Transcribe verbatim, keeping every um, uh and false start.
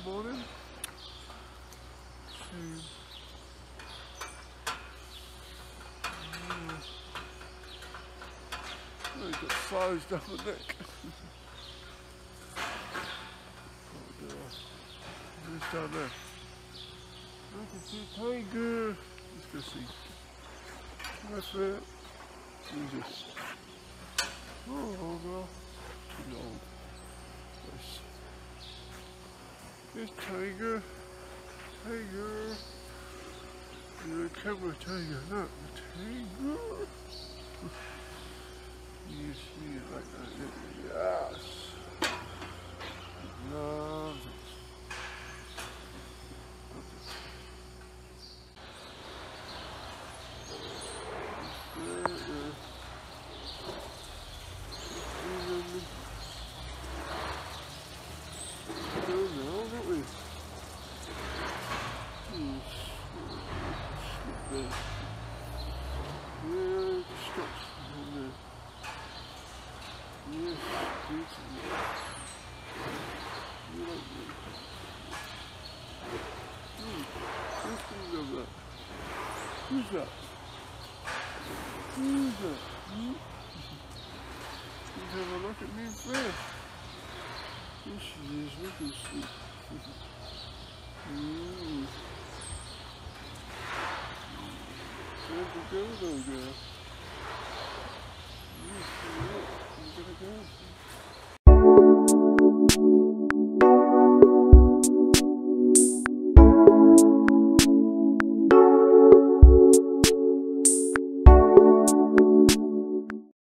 morning. Two. Oh, he's got sized up a neck. Oh dear. Who's down there? I can see a tiger. Let's go see. That's it. Who's this? Oh, old girl. Too old. Nice. Here's Tiger. Tiger. You're a camera tiger, not a tiger. You see it like that. Yes. Love it. Who's that? Who's that? Hmm? He's having a look at me first. Here she is, look at she. Mm. Where'd you go, little girl?